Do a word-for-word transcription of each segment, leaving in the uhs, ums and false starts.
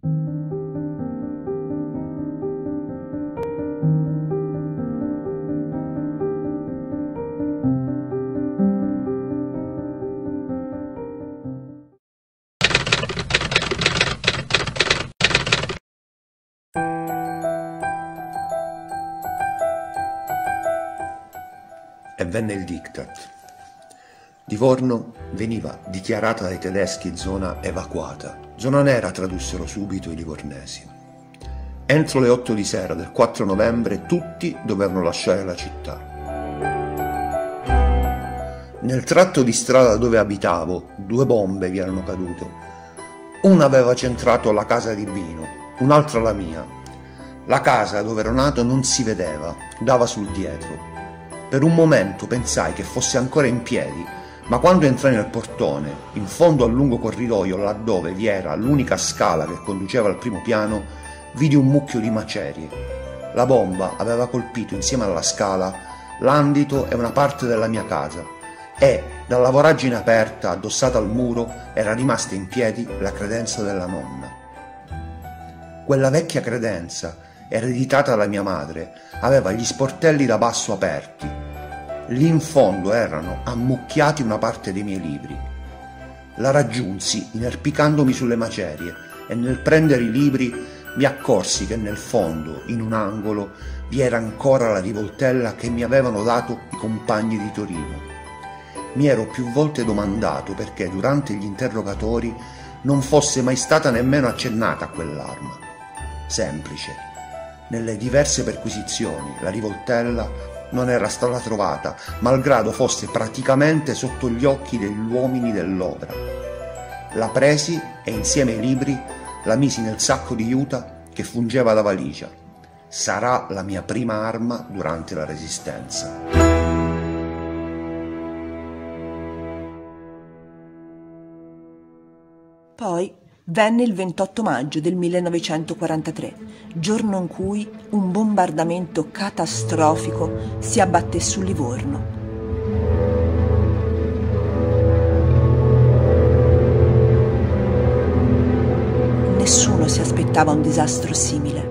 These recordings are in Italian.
E venne il diktat. Livorno veniva dichiarata dai tedeschi zona evacuata. Zona nera tradussero subito i livornesi. Entro le otto di sera del quattro novembre tutti dovevano lasciare la città. Nel tratto di strada dove abitavo due bombe vi erano cadute. Una aveva centrato la casa di Vino, un'altra la mia. La casa dove ero nato non si vedeva, dava sul dietro. Per un momento pensai che fosse ancora in piedi, ma quando entrai nel portone, in fondo al lungo corridoio laddove vi era l'unica scala che conduceva al primo piano, vidi un mucchio di macerie. La bomba aveva colpito insieme alla scala l'andito e una parte della mia casa e, dalla voragine aperta addossata al muro, era rimasta in piedi la credenza della nonna. Quella vecchia credenza, ereditata da mia madre, aveva gli sportelli da basso aperti. Lì in fondo erano ammucchiati una parte dei miei libri. La raggiunsi inerpicandomi sulle macerie e nel prendere i libri mi accorsi che nel fondo, in un angolo, vi era ancora la rivoltella che mi avevano dato i compagni di Torino. Mi ero più volte domandato perché durante gli interrogatori non fosse mai stata nemmeno accennata a quell'arma. Semplice. Nelle diverse perquisizioni la rivoltella non era stata trovata, malgrado fosse praticamente sotto gli occhi degli uomini dell'opera. La presi e insieme ai libri la misi nel sacco di juta che fungeva da valigia. Sarà la mia prima arma durante la Resistenza. Poi venne il ventotto maggio del millenovecentoquarantatré, giorno in cui un bombardamento catastrofico si abbatté su Livorno. Nessuno si aspettava un disastro simile.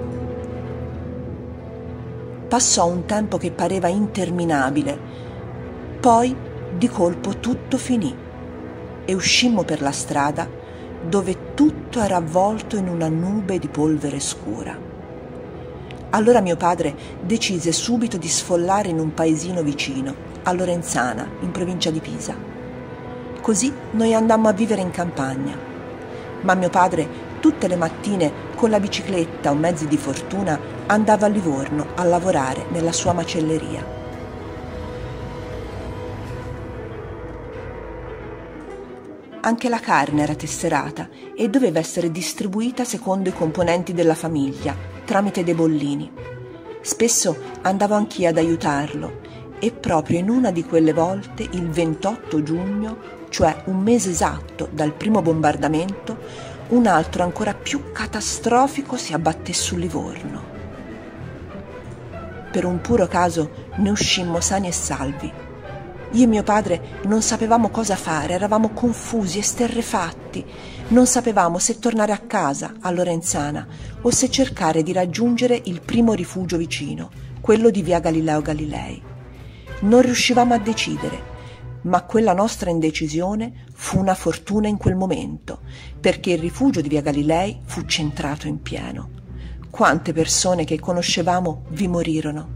Passò un tempo che pareva interminabile, poi di colpo tutto finì e uscimmo per la strada dove tutto era avvolto in una nube di polvere scura. Allora mio padre decise subito di sfollare in un paesino vicino, a Lorenzana, in provincia di Pisa. Così noi andammo a vivere in campagna. Ma mio padre, tutte le mattine, con la bicicletta o mezzi di fortuna, andava a Livorno a lavorare nella sua macelleria. Anche la carne era tesserata e doveva essere distribuita secondo i componenti della famiglia, tramite dei bollini. Spesso andavo anch'io ad aiutarlo e proprio in una di quelle volte, il ventotto giugno, cioè un mese esatto dal primo bombardamento, un altro ancora più catastrofico si abbatté su Livorno. Per un puro caso ne uscimmo sani e salvi. Io e mio padre non sapevamo cosa fare, eravamo confusi, esterrefatti. Non sapevamo se tornare a casa, a Lorenzana, o se cercare di raggiungere il primo rifugio vicino, quello di via Galileo Galilei. Non riuscivamo a decidere, ma quella nostra indecisione fu una fortuna in quel momento, perché il rifugio di via Galilei fu centrato in pieno. Quante persone che conoscevamo vi morirono.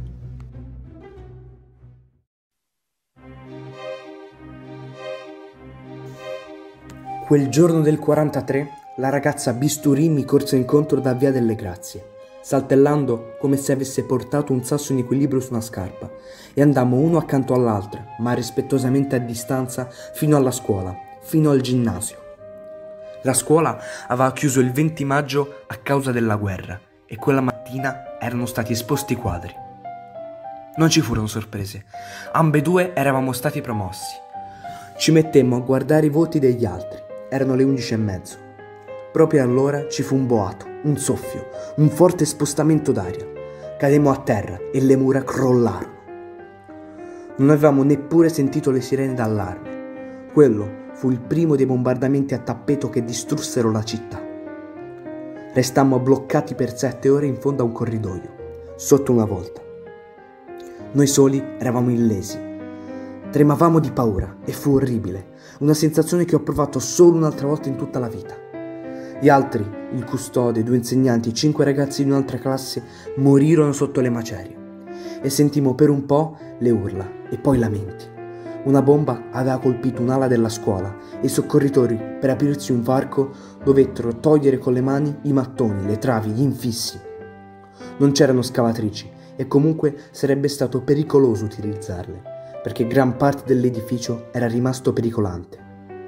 Quel giorno del quarantatré la ragazza Bisturì mi corse incontro da via delle Grazie, saltellando come se avesse portato un sasso in equilibrio su una scarpa, e andammo uno accanto all'altra, ma rispettosamente a distanza, fino alla scuola, fino al ginnasio. La scuola aveva chiuso il venti maggio a causa della guerra e quella mattina erano stati esposti i quadri. Non ci furono sorprese, ambedue eravamo stati promossi. Ci mettemmo a guardare i voti degli altri. Erano le undici e mezzo. Proprio allora ci fu un boato, un soffio, un forte spostamento d'aria. Cademmo a terra e le mura crollarono. Non avevamo neppure sentito le sirene d'allarme. Quello fu il primo dei bombardamenti a tappeto che distrussero la città. Restammo bloccati per sette ore in fondo a un corridoio, sotto una volta. Noi soli eravamo illesi. Tremavamo di paura e fu orribile, una sensazione che ho provato solo un'altra volta in tutta la vita. Gli altri, il custode, due insegnanti, cinque ragazzi di un'altra classe morirono sotto le macerie e sentimmo per un po' le urla e poi lamenti. Una bomba aveva colpito un'ala della scuola e i soccorritori, per aprirsi un varco, dovettero togliere con le mani i mattoni, le travi, gli infissi. Non c'erano scavatrici e comunque sarebbe stato pericoloso utilizzarle, perché gran parte dell'edificio era rimasto pericolante.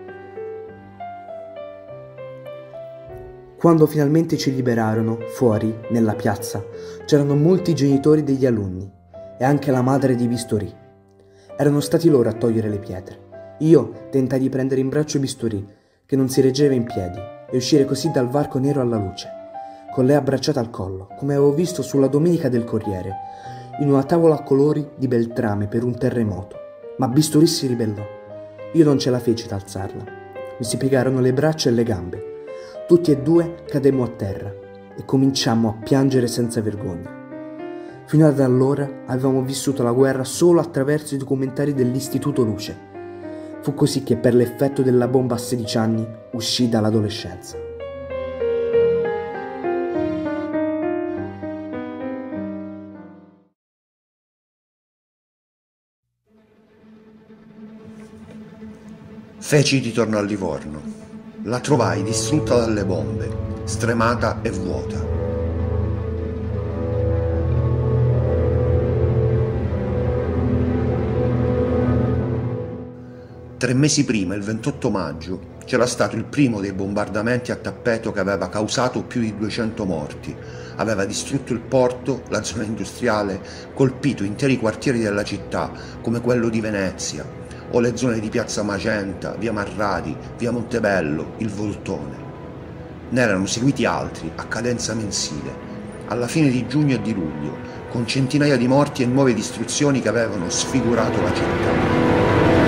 Quando finalmente ci liberarono, fuori, nella piazza, c'erano molti genitori degli alunni e anche la madre di Bisturì. Erano stati loro a togliere le pietre. Io tentai di prendere in braccio Bisturì, che non si reggeva in piedi, e uscire così dal varco nero alla luce, con lei abbracciata al collo, come avevo visto sulla domenica del Corriere, in una tavola a colori di Beltrame per un terremoto. Ma Bisturì si ribellò. Io non ce la feci ad alzarla. Mi si piegarono le braccia e le gambe. Tutti e due cademmo a terra e cominciammo a piangere senza vergogna. Fino ad allora avevamo vissuto la guerra solo attraverso i documentari dell'Istituto Luce. Fu così che per l'effetto della bomba a sedici anni uscii dall'adolescenza. Feci ritorno a Livorno. La trovai distrutta dalle bombe, stremata e vuota. Tre mesi prima, il ventotto maggio, c'era stato il primo dei bombardamenti a tappeto che aveva causato più di duecento morti. Aveva distrutto il porto, la zona industriale, colpito interi quartieri della città, come quello di Venezia, o le zone di Piazza Magenta, via Marradi, via Montebello, il Voltone. Ne erano seguiti altri, a cadenza mensile, alla fine di giugno e di luglio, con centinaia di morti e nuove distruzioni che avevano sfigurato la città.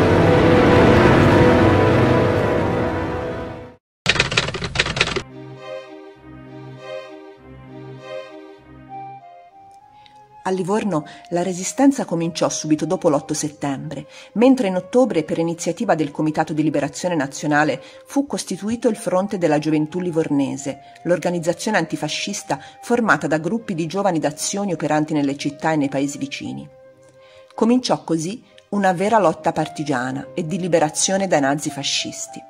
A Livorno la resistenza cominciò subito dopo l'otto settembre, mentre in ottobre, per iniziativa del Comitato di Liberazione Nazionale, fu costituito il Fronte della Gioventù Livornese, l'organizzazione antifascista formata da gruppi di giovani d'azioni operanti nelle città e nei paesi vicini. Cominciò così una vera lotta partigiana e di liberazione dai nazifascisti.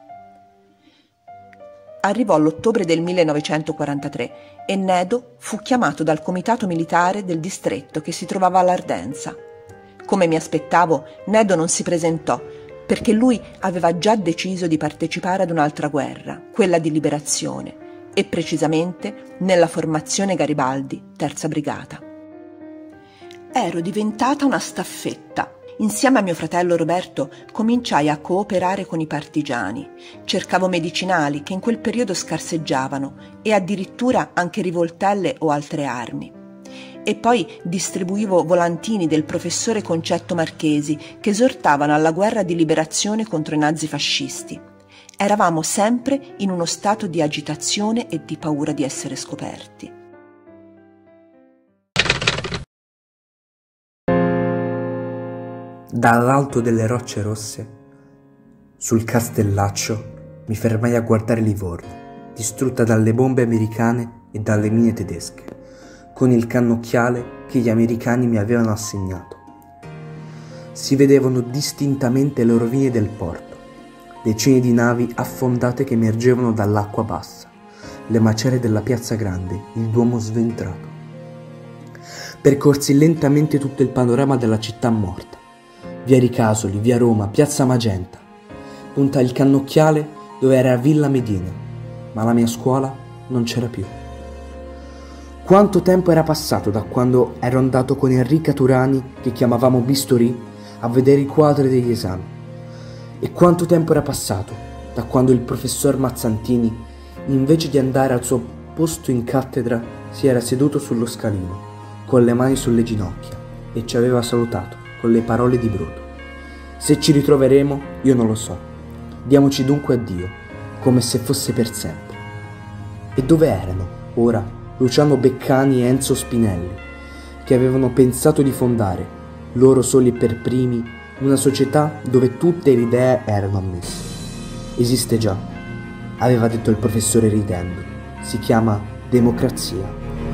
Arrivò l'ottobre del millenovecentoquarantatré e Nedo fu chiamato dal comitato militare del distretto che si trovava all'Ardenza. Come mi aspettavo, Nedo non si presentò perché lui aveva già deciso di partecipare ad un'altra guerra, quella di liberazione, e precisamente nella formazione Garibaldi, terza brigata. Ero diventata una staffetta. Insieme a mio fratello Roberto cominciai a cooperare con i partigiani. Cercavo medicinali che in quel periodo scarseggiavano e addirittura anche rivoltelle o altre armi. E poi distribuivo volantini del professore Concetto Marchesi che esortavano alla guerra di liberazione contro i nazifascisti. Eravamo sempre in uno stato di agitazione e di paura di essere scoperti. Dall'alto delle rocce rosse, sul castellaccio, mi fermai a guardare Livorno, distrutta dalle bombe americane e dalle mine tedesche, con il cannocchiale che gli americani mi avevano assegnato. Si vedevano distintamente le rovine del porto, decine di navi affondate che emergevano dall'acqua bassa, le macerie della piazza grande, il Duomo sventrato. Percorsi lentamente tutto il panorama della città morta. Via Ricasoli, via Roma, piazza Magenta. Puntai il cannocchiale dove era Villa Medina, ma la mia scuola non c'era più. Quanto tempo era passato da quando ero andato con Enrica Turani, che chiamavamo Bisturì, a vedere i quadri degli esami? E quanto tempo era passato da quando il professor Mazzantini, invece di andare al suo posto in cattedra, si era seduto sullo scalino, con le mani sulle ginocchia, e ci aveva salutato con le parole di Bruto. Se ci ritroveremo, io non lo so. Diamoci dunque addio, come se fosse per sempre. E dove erano ora Luciano Beccani e Enzo Spinelli, che avevano pensato di fondare, loro soli e per primi, una società dove tutte le idee erano ammesse. Esiste già, aveva detto il professore ridendo, si chiama democrazia.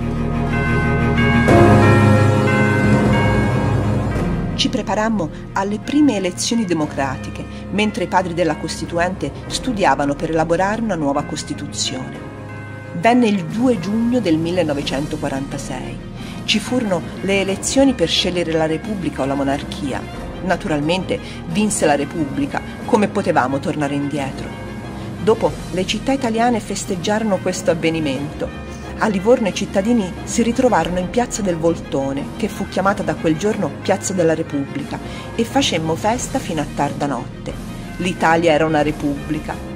Ci preparammo alle prime elezioni democratiche, mentre i padri della Costituente studiavano per elaborare una nuova Costituzione. Venne il due giugno del millenovecentoquarantasei. Ci furono le elezioni per scegliere la Repubblica o la monarchia. Naturalmente vinse la Repubblica, come potevamo tornare indietro. Dopo le città italiane festeggiarono questo avvenimento. A Livorno i cittadini si ritrovarono in Piazza del Voltone, che fu chiamata da quel giorno Piazza della Repubblica, e facemmo festa fino a tarda notte. L'Italia era una repubblica.